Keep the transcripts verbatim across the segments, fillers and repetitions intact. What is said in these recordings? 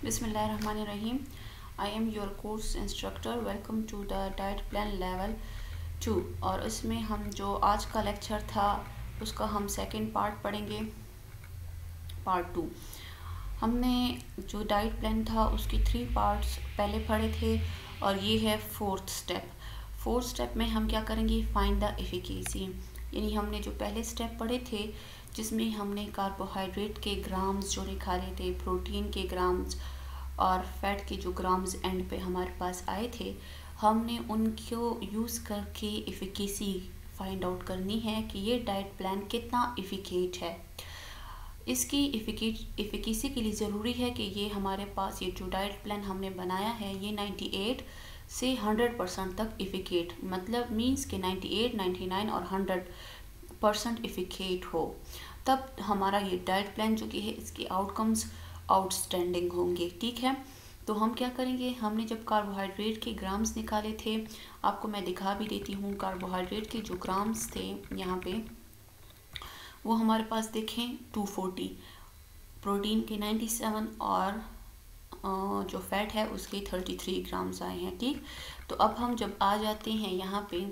बिस्मिल्लाहिर्रहमानिर्रहीम। I am your course instructor. Welcome to the diet plan level two. और इसमें हम जो आज का लेक्चर था उसका हम सेकंड पार्ट पढ़ेंगे, पार्ट टू। हमने जो डाइट प्लान था उसकी थ्री पार्ट्स पहले पढ़े थे और ये है फोर्थ स्टेप। फोर्थ स्टेप में हम क्या करेंगे, फाइंड द एफिकेसी। यानी हमने जो पहले स्टेप पढ़े थे जिसमें हमने कार्बोहाइड्रेट के ग्राम्स जो निकाले थे, प्रोटीन के ग्राम्स और फैट के जो ग्राम्स एंड पे हमारे पास आए थे, हमने उनको यूज़ करके एफिकेसी फाइंड आउट करनी है कि ये डाइट प्लान कितना एफिकेट है। इसकी एफिकेट एफिकेसी के लिए ज़रूरी है कि ये हमारे पास ये जो डाइट प्लान हमने बनाया है ये अट्ठानवे से हंड्रेड परसेंट तक एफिकेट, मतलब मींस कि अट्ठानवे, निन्यानवे और हंड्रेड परसेंट एफिकेट हो, तब हमारा ये डाइट प्लान जो कि है इसके आउटकम्स आउटस्टैंडिंग होंगे। ठीक है, तो हम क्या करेंगे, हमने जब कार्बोहाइड्रेट के ग्राम्स निकाले थे, आपको मैं दिखा भी देती हूँ। कार्बोहाइड्रेट के जो ग्राम्स थे यहाँ पे वो हमारे पास देखें दो सौ चालीस, प्रोटीन के सत्तानवे और जो फैट है उसके तैंतीस ग्राम्स आए हैं। ठीक, तो अब हम जब आ जाते हैं यहाँ पे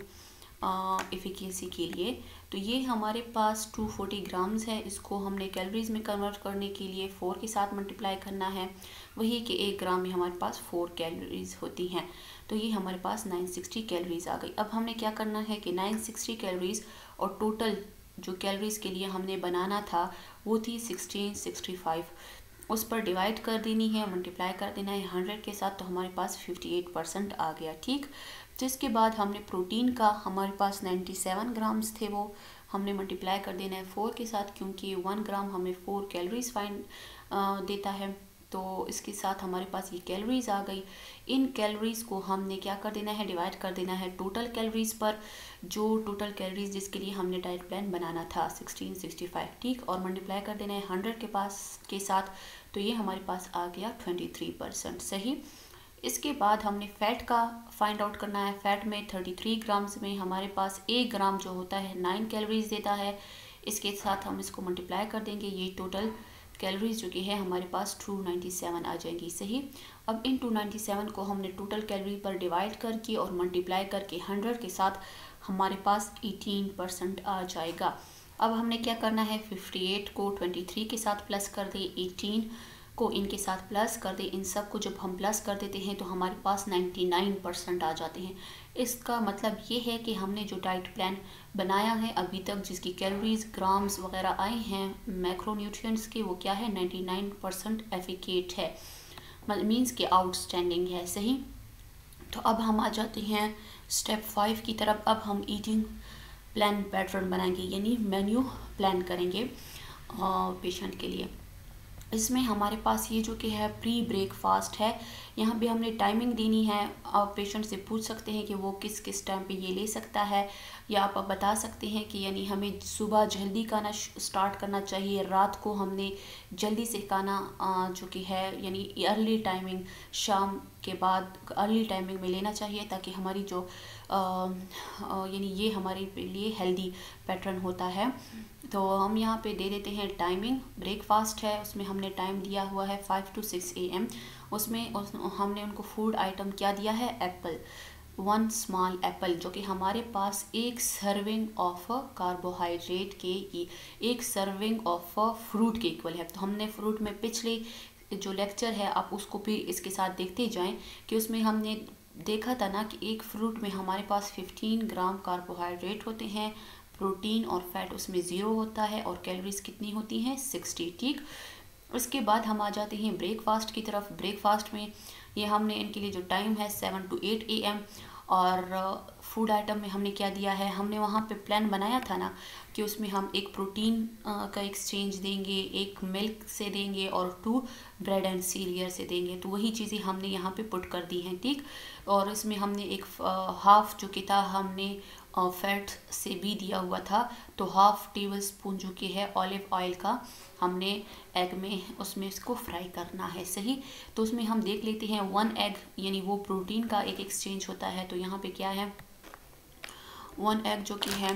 एफिकेसी के लिए, तो ये हमारे पास दो सौ चालीस ग्राम्स है। इसको हमने कैलोरीज में कन्वर्ट करने के लिए फोर के साथ मल्टीप्लाई करना है, वही कि एक ग्राम में हमारे पास फोर कैलोरीज होती हैं। तो ये हमारे पास नौ सौ साठ कैलोरीज आ गई। अब हमने क्या करना है कि नौ सौ साठ कैलोरीज और टोटल जो कैलोरीज के लिए हमने बनाना था वो थी सोलह सौ पैंसठ, उस पर डिवाइड कर देनी है, मल्टीप्लाई कर देना है हंड्रेड के साथ, तो हमारे पास अट्ठावन परसेंट आ गया। ठीक, जिसके बाद हमने प्रोटीन का हमारे पास सत्तानवे ग्राम्स थे, वो हमने मल्टीप्लाई कर देना है फोर के साथ, क्योंकि वन ग्राम हमें फोर कैलोरीज फाइंड देता है। तो इसके साथ हमारे पास ये कैलोरीज आ गई। इन कैलोरीज को हमने क्या कर देना है, डिवाइड कर देना है टोटल कैलोरीज पर, जो टोटल कैलोरीज जिसके लिए हमने डाइट प्लान बनाना था सोलह सौ पैंसठ। ठीक, और मल्टीप्लाई कर देना है हंड्रेड के पास के साथ, तो ये हमारे पास आ गया तेईस परसेंट। सही, इसके बाद हमने फैट का फाइंड आउट करना है। फैट में तैंतीस ग्राम्स में हमारे पास एक ग्राम जो होता है नाइन कैलोरीज देता है। इसके साथ हम इसको मल्टीप्लाई कर देंगे, ये टोटल कैलोरीज जो कि है हमारे पास दो सौ सत्तानवे आ जाएंगी। सही, अब इन दो सौ सत्तानवे को हमने टोटल कैलोरी पर डिवाइड करके और मल्टीप्लाई करके हंड्रेड के साथ हमारे पास अठारह परसेंट आ जाएगा। अब हमने क्या करना है, अट्ठावन को तेईस के साथ प्लस कर दे, अठारह को इनके साथ प्लस कर दे। इन सब को जब हम प्लस कर देते हैं तो हमारे पास निन्यानवे परसेंट आ जाते हैं। इसका मतलब ये है कि हमने जो डाइट प्लान बनाया है अभी तक, जिसकी कैलोरीज ग्राम्स वगैरह आए हैं मैक्रोन्यूट्रिएंट्स के, वो क्या है, निन्यानवे परसेंट एफिकेट है, मींस के आउटस्टैंडिंग है। सही, तो अब हम आ जाते हैं स्टेप फाइव की तरफ। अब हम ईटिंग प्लान पैटर्न बनाएंगे, यानी मेन्यू प्लान करेंगे पेशेंट के लिए। इसमें हमारे पास ये जो कि है प्री ब्रेकफास्ट है, यहाँ पे हमने टाइमिंग देनी है। आप पेशेंट से पूछ सकते हैं कि वो किस किस टाइम पे ये ले सकता है, या आप बता सकते हैं कि यानी हमें सुबह जल्दी खाना स्टार्ट करना चाहिए, रात को हमने जल्दी से खाना जो कि है यानी अर्ली टाइमिंग, शाम के बाद अर्ली टाइमिंग में लेना चाहिए, ताकि हमारी जो यानी ये हमारे लिए हेल्दी पैटर्न होता है। तो हम यहाँ पे दे देते हैं टाइमिंग। ब्रेकफास्ट है, उसमें हमने टाइम दिया हुआ है five to six A M. उसमें उस, हमने उनको फूड आइटम क्या दिया है, एप्पल, वन स्मॉल एप्पल, जो कि हमारे पास एक सर्विंग ऑफ कार्बोहाइड्रेट के, एक सर्विंग ऑफ फ्रूट के इक्वल है। तो हमने फ्रूट में पिछले जो लेक्चर है आप उसको भी इसके साथ देखते जाएं, कि उसमें हमने देखा था ना कि एक फ्रूट में हमारे पास पंद्रह ग्राम कार्बोहाइड्रेट होते हैं, प्रोटीन और फैट उसमें ज़ीरो होता है, और कैलोरीज कितनी होती हैं, साठ। ठीक, उसके बाद हम आ जाते हैं ब्रेकफास्ट की तरफ। ब्रेकफास्ट में ये हमने इनके लिए जो टाइम है seven to eight A M, और फूड आइटम में हमने क्या दिया है, हमने वहाँ पे प्लान बनाया था ना कि उसमें हम एक प्रोटीन का एक्सचेंज देंगे, एक मिल्क से देंगे और टू ब्रेड एंड सीरियल से देंगे। तो वही चीज़ें हमने यहाँ पे पुट कर दी हैं। ठीक, और इसमें हमने एक हाफ जो कि था हमने फैट से भी दिया हुआ था, तो हाफ टेबल स्पून जो कि है ऑलिव ऑयल का हमने एग में उसमें इसको फ्राई करना है। सही, तो उसमें हम देख लेते हैं वन एग यानी वो प्रोटीन का एक एक्सचेंज होता है। तो यहाँ पे क्या है, वन एग जो कि है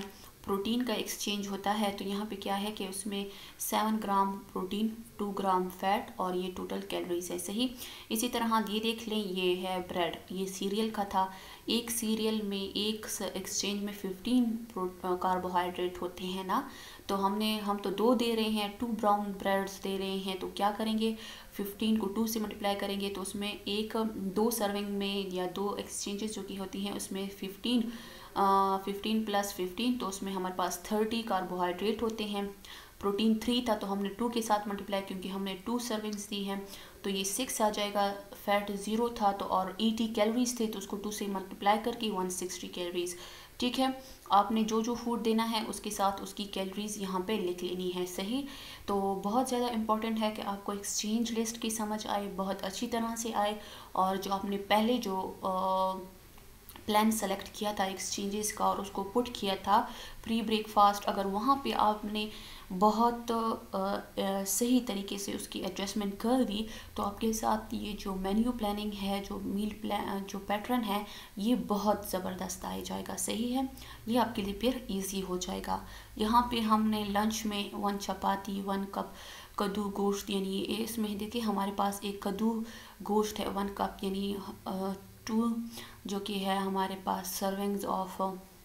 प्रोटीन का एक्सचेंज होता है, तो यहाँ पे क्या है कि उसमें seven gram protein, two gram fat और ये टोटल कैलोरीज है। सही। इसी तरह ये देख लें, ये है ब्रेड, ये सीरियल का था। एक सीरियल में एक एक्सचेंज में फिफ्टीन कार्बोहाइड्रेट होते हैं ना, तो हमने हम तो दो दे रहे हैं, टू ब्राउन ब्रेड्स दे रहे हैं, तो क्या करेंगे, फिफ्टीन को टू से मल्टीप्लाई करेंगे तो उसमें एक दो सर्विंग में या दो एक्सचेंजेस जो की होती हैं उसमें फिफ्टीन फिफ्टीन प्लस फिफ्टीन, तो उसमें हमारे पास थर्टी कार्बोहाइड्रेट होते हैं। प्रोटीन थ्री था तो हमने टू के साथ मल्टीप्लाई, क्योंकि हमने टू सर्विंग्स दी हैं, तो ये सिक्स आ जाएगा। फैट ज़ीरो था तो और एटी कैलोरीज थे, तो उसको टू से मल्टीप्लाई करके वन सिक्सटी कैलोरीज। ठीक है, आपने जो जो फूड देना है उसके साथ उसकी कैलोरीज यहाँ पे लिख लेनी है। सही। तो बहुत ज़्यादा इम्पॉर्टेंट है कि आपको एक्सचेंज लिस्ट की समझ आए, बहुत अच्छी तरह से आए, और जो आपने पहले जो आ, प्लान सेलेक्ट किया था एक्सचेंजेस का और उसको पुट किया था प्री ब्रेकफास्ट, अगर वहाँ पे आपने बहुत आ, आ, सही तरीके से उसकी एडजस्टमेंट कर दी, तो आपके साथ ये जो मेन्यू प्लानिंग है, जो मील प्लान, जो पैटर्न है, ये बहुत ज़बरदस्त आ जाएगा। सही है, ये आपके लिए फिर इजी हो जाएगा। यहाँ पे हमने लंच में वन चपाती, वन कप कद्दू गोश्त, यानी इसमें देखिए हमारे पास एक कद्दू गोश्त है वन कप, यानी टू जो कि है हमारे पास सर्विंग्स ऑफ,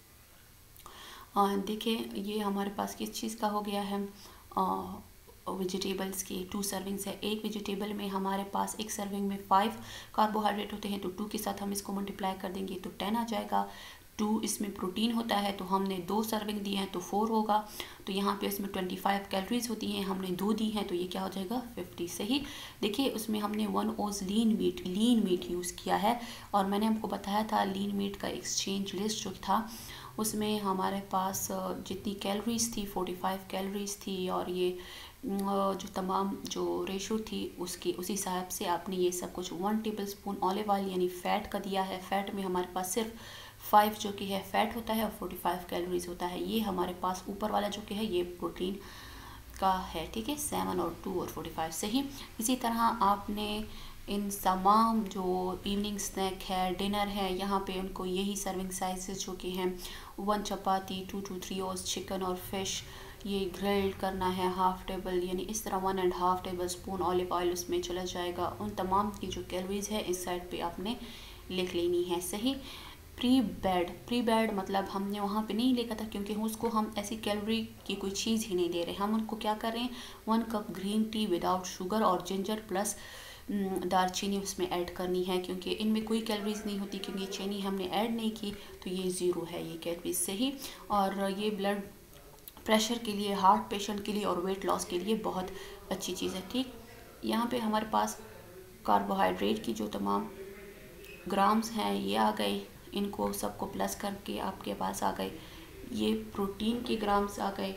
देखिए ये हमारे पास किस चीज़ का हो गया है, वेजिटेबल्स की टू सर्विंग्स है। एक वेजिटेबल में हमारे पास एक सर्विंग में फाइव कार्बोहाइड्रेट होते हैं, तो टू के साथ हम इसको मल्टीप्लाई कर देंगे तो टेन आ जाएगा। टू इसमें प्रोटीन होता है, तो हमने दो सर्विंग दी हैं तो फोर होगा, तो यहाँ पे इसमें ट्वेंटी फाइव कैलोरीज होती हैं, हमने दो दी हैं तो ये क्या हो जाएगा फिफ्टी। सही। देखिए उसमें हमने one oz lean meat lean meat use किया है, और मैंने आपको बताया था लीन मीट का एक्सचेंज लिस्ट जो था उसमें हमारे पास जितनी कैलोरीज थी फोर्टी फाइव कैलोरीज थी, और ये जो तमाम जो रेशो थी उसकी उसी हिसाब से आपने ये सब कुछ one tablespoon olive oil यानी फ़ैट का दिया है। फ़ैट में हमारे पास सिर्फ फाइव जो कि है फ़ैट होता है और फोर्टी फाइव कैलोरीज होता है। ये हमारे पास ऊपर वाला जो कि है ये प्रोटीन का है। ठीक है, सेवन और टू और फोर्टी फाइव। सही। इसी तरह आपने इन तमाम जो इवनिंग स्नैक है, डिनर है, यहाँ पे उनको यही सर्विंग साइजेस जो कि हैं one chapati, two two three oz chicken और फिश, ये ग्रिल्ड करना है हाफ टेबल, यानी इस तरह one and half tablespoon olive oil उसमें चला जाएगा। उन तमाम की जो कैलोरीज है इस साइड पे आपने लिख लेनी है। सही। प्री बेड, प्री बेड मतलब हमने वहाँ पे नहीं लिखा था क्योंकि उसको हम ऐसी कैलोरी की कोई चीज़ ही नहीं दे रहे, हम उनको क्या कर रहे हैं, one cup green tea without sugar और जिंजर प्लस दालचीनी उसमें ऐड करनी है, क्योंकि इनमें कोई कैलोरीज नहीं होती, क्योंकि चीनी हमने ऐड नहीं की, तो ये ज़ीरो है ये कैलोरीज। सही। और ये ब्लड प्रेशर के लिए, हार्ट पेशेंट के लिए और वेट लॉस के लिए बहुत अच्छी चीज़ है। ठीक। यहाँ पे हमारे पास कार्बोहाइड्रेट की जो तमाम ग्राम्स हैं ये आ गए, इनको सबको प्लस करके आपके पास आ गए। ये प्रोटीन के ग्राम्स आ गए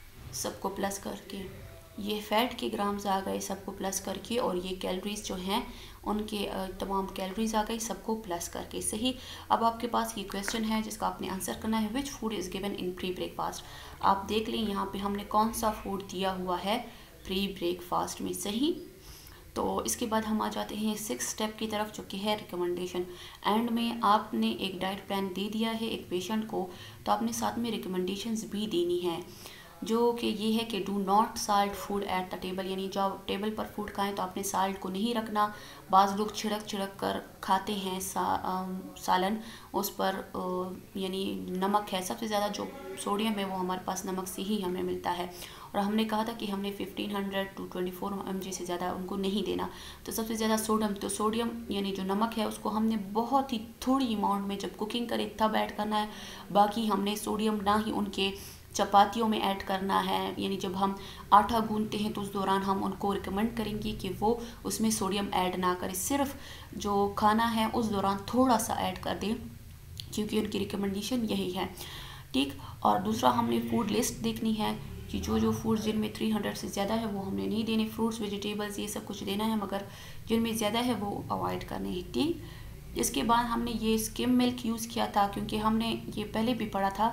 सबको प्लस करके, ये फ़ैट के ग्राम्स आ गए सबको प्लस करके, और ये कैलोरीज जो हैं उनके तमाम कैलोरीज आ गई सबको प्लस करके। सही। अब आपके पास ये क्वेश्चन है जिसका आपने आंसर करना है, which food is given in pre breakfast. आप देख लें यहाँ पे हमने कौन सा फूड दिया हुआ है प्री ब्रेकफास्ट में। सही। तो इसके बाद हम आ जाते हैं सिक्स स्टेप की तरफ जो कि है रिकमेंडेशन। एंड में आपने एक डाइट प्लान दे दिया है एक पेशेंट को, तो आपने साथ में रिकमेंडेशंस भी देनी है, जो कि ये है कि do not salt food at the table, यानी जब आप टेबल पर फूड खाएं तो आपने साल्ट को नहीं रखना। बाज़ लोग छिड़क छिड़क कर खाते हैं सा, आ, सालन, उस पर आ, यानी नमक है, सबसे ज़्यादा जो सोडियम है वो हमारे पास नमक से ही हमें मिलता है, और हमने कहा था कि हमने fifteen hundred to twenty four M G से ज़्यादा उनको नहीं देना। तो सबसे ज़्यादा सोडियम, तो सोडियम यानी जो नमक है उसको हमने बहुत ही थोड़ी अमाउंट में जब कुकिंग करें तब ऐड करना है, बाकी हमने सोडियम ना ही उनके चपातियों में ऐड करना है, यानी जब हम आटा गूंथते हैं तो उस दौरान हम उनको रिकमेंड करेंगे कि वो उसमें सोडियम ऐड ना करें, सिर्फ जो खाना है उस दौरान थोड़ा सा ऐड कर दें, क्योंकि उनकी रिकमेंडेशन यही है। ठीक। और दूसरा हमने फूड लिस्ट देखनी है कि जो जो फूड्स जिनमें थ्री हंड्रेड से ज़्यादा है वो हमने नहीं देने, फ्रूट्स वेजिटेबल्स ये सब कुछ देना है, मगर जिनमें ज़्यादा है वो अवॉइड करने हैं। ठीक। इसके बाद हमने ये स्किम मिल्क यूज़ किया था, क्योंकि हमने ये पहले भी पढ़ा था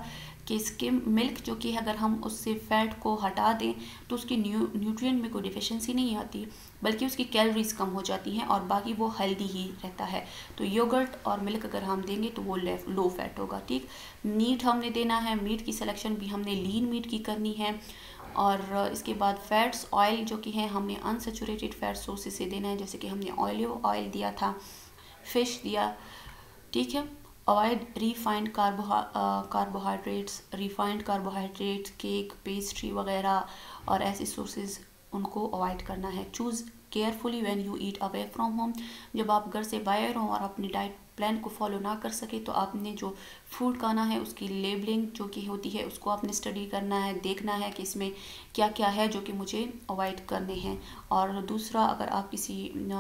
कि स्किम मिल्क जो कि अगर हम उससे फ़ैट को हटा दें तो उसकी न्यू न्यूट्रिएंट में कोई डिफिशेंसी नहीं आती, बल्कि उसकी कैलोरीज कम हो जाती हैं और बाकी वो हेल्दी ही रहता है। तो योगर्ट और मिल्क अगर हम देंगे तो वो लो फैट होगा। ठीक, मीट हमने देना है, मीट की सिलेक्शन भी हमने लीन मीट की करनी है। और इसके बाद फैट्स ऑयल जो कि हैं हमने अनसेचुरेटेड फैट सोर्सेज से देना है, जैसे कि हमने ऑलिव ऑयल दिया था, फिश दिया। ठीक है, avoid refined carbohydrates, refined carbohydrates, cake, pastry वगैरह और ऐसे सोर्सेज उनको अवॉइड करना है। Choose carefully when you eat away from home. जब आप घर से बाहर हों और अपनी डाइट प्लान को फॉलो ना कर सके तो आपने जो फूड खाना है उसकी लेबलिंग जो कि होती है उसको आपने स्टडी करना है, देखना है कि इसमें क्या क्या है जो कि मुझे अवॉइड करने हैं। और दूसरा, अगर आप किसी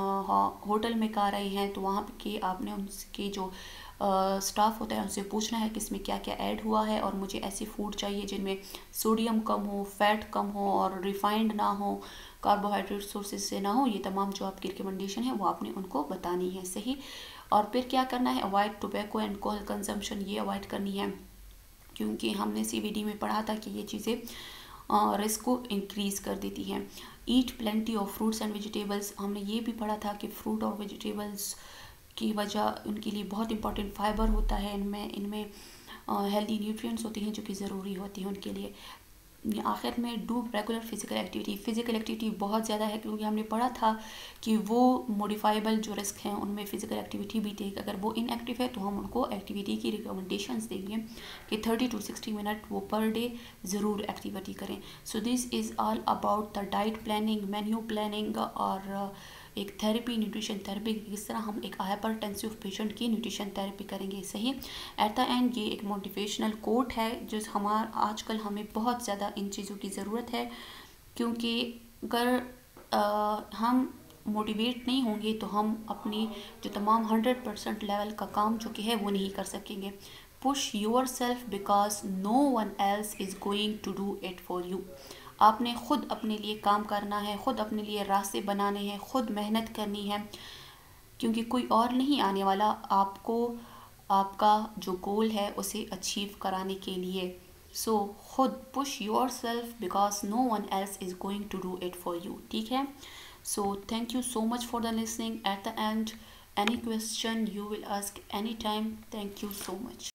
होटल में खा रहे हैं तो वहाँ के आपने उनके जो स्टाफ होता है उनसे पूछना है कि इसमें क्या क्या ऐड हुआ है और मुझे ऐसी फूड चाहिए जिनमें सोडियम कम हो, फैट कम हो और रिफाइंड ना हो, कार्बोहाइड्रेट सोर्सेज से ना हो। ये तमाम जो आपकी रिकमेंडेशन है वो आपने उनको बतानी है। सही। और फिर क्या करना है, avoid tobacco and alcohol consumption, ये अवॉइड करनी है क्योंकि हमने सीवीडी में पढ़ा था कि ये चीज़ें रिस्क को इंक्रीज़ कर देती हैं। Eat plenty of fruits and vegetables, हमने ये भी पढ़ा था कि फ्रूट और वेजिटेबल्स की वजह उनके लिए बहुत इंपॉर्टेंट फाइबर होता है, इनमें इनमें हेल्दी न्यूट्रिएंट्स होती हैं जो कि ज़रूरी होती हैं उनके लिए। आखिर में do regular physical activity, physical activity बहुत ज़्यादा है क्योंकि हमने पढ़ा था कि वो मॉडिफाइबल जो रिस्क हैं उनमें फिजिकल एक्टिविटी भी थी। अगर वो इनएक्टिव है तो हम उनको एक्टिविटी की रिकमेंडेशंस देंगे कि थर्टी टू सिक्सटी मिनट वो पर डे ज़रूर एक्टिविटी करें। So this is all about the diet planning, menu planning और एक थेरेपी, न्यूट्रिशन थेरेपी, किस तरह हम एक हाइपरटेंसिव पेशेंट की न्यूट्रिशन थेरेपी करेंगे। सही। एट द एंड ये एक मोटिवेशनल कोट है जो हमारा आजकल हमें बहुत ज़्यादा इन चीज़ों की ज़रूरत है, क्योंकि अगर आ, हम मोटिवेट नहीं होंगे तो हम अपनी जो तमाम हंड्रेड परसेंट लेवल का काम जो कि है वो नहीं कर सकेंगे। Push yourself because no one else is going to do it for you. आपने ख़ुद अपने लिए काम करना है, ख़ुद अपने लिए रास्ते बनाने हैं, ख़ुद मेहनत करनी है, क्योंकि कोई और नहीं आने वाला आपको आपका जो गोल है उसे अचीव कराने के लिए। सो खुद push yourself because no one else is going to do it for you. ठीक है। So thank you so much for the listening. At the end any question you will ask any time. Thank you so much.